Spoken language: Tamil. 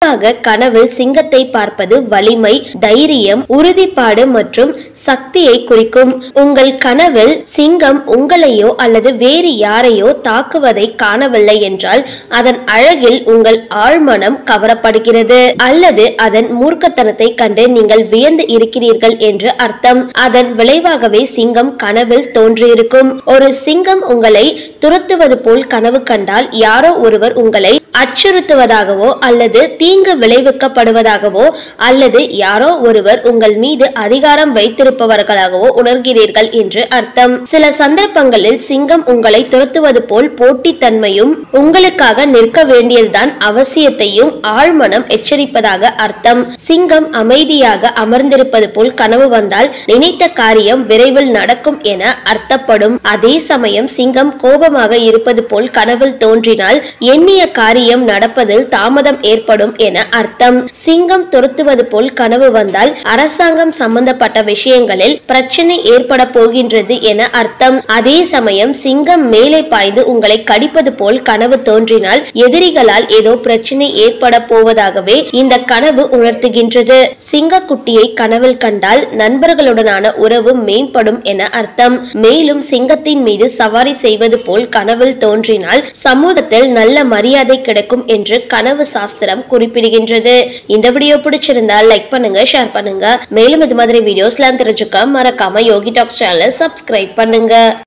பொதுவாக கனவில் சிங்கத்தை பார்ப்பது வலிமை, தைரியம், உறுதிப்பாடு மற்றும் சக்தியை குறிக்கும். உங்கள் கனவில் சிங்கம் உங்களையோ அல்லது வேறு யாரையோ தாக்குவதை காணவில்லை என்றால் அதன் அழகில் உங்கள் ஆழ்மனம் கவரப்படுகிறது அல்லது அதன் மூர்க்கத்தனத்தை கண்டு நீங்கள் வியந்து இருக்கிறீர்கள் என்று அர்த்தம். அதன் விளைவாகவே சிங்கம் கனவில் தோன்றியிருக்கும். ஒரு சிங்கம் உங்களை துரத்துவது போல் கனவு கண்டால் யாரோ ஒருவர் உங்களை அச்சுறுத்துவதாகவோ அல்லது தீங்கு விளைவிக்கப்படுவதாகவோ அல்லது யாரோ ஒருவர் உங்கள் மீது அதிகாரம் வைத்திருப்பவர்களாகவோ உணர்கிறீர்கள் என்று அர்த்தம். சில சந்தர்ப்பங்களில் சிங்கம் உங்களை துரத்துவது போல் போட்டித்தன்மையும் உங்களுக்காக நிற்க வேண்டியதுதான் அவசியத்தையும் ஆழ்மனம் எச்சரிப்பதாக அர்த்தம். சிங்கம் அமைதியாக அமர்ந்திருப்பது போல் கனவு வந்தால் நினைத்த காரியம் விரைவில் நடக்கும் என அர்த்தப்படும். அதே சமயம் சிங்கம் கோபமாக இருப்பது போல் கனவில் தோன்றினால் எண்ணிய காரியம் நடப்பதில் தாமதம் ஏற்படும் என அர்த்தம். சிங்கம் துரத்துவது போல் கனவு வந்தால் அரசாங்கம் சம்பந்தப்பட்ட விஷயங்களில் பிரச்சனை ஏற்பட போகின்றது என அர்த்தம். அதே சமயம் சிங்கம் மேலே பாய்ந்து உங்களை கடிப்பது போல் கனவு தோன்றினால் எதிரிகளால் ஏதோ பிரச்சனை ஏற்பட போவதாகவே இந்த கனவு உணர்த்துகின்றது. சிங்கக்குட்டியை கனவில் கண்டால் நண்பர்களுடனான உறவு மேம்படும் என அர்த்தம். மேலும் சிங்கத்தின் மீது சவாரி செய்வது போல் கனவில் தோன்றினால் சமூகத்தில் நல்ல மரியாதை கிடைக்கும் என்று கனவு சாஸ்திரம் குறிப்பிடுகின்றது. இந்த வீடியோ பிடிச்சிருந்தால் லைக் பண்ணுங்க, ஷேர் பண்ணுங்க. மேலும் இது மாதிரி வீடியோஸ்லாம் தெரிஞ்சுக்க மறக்காம யோகி டாக்ஸ் சேனலை சப்ஸ்கிரைப் பண்ணுங்க.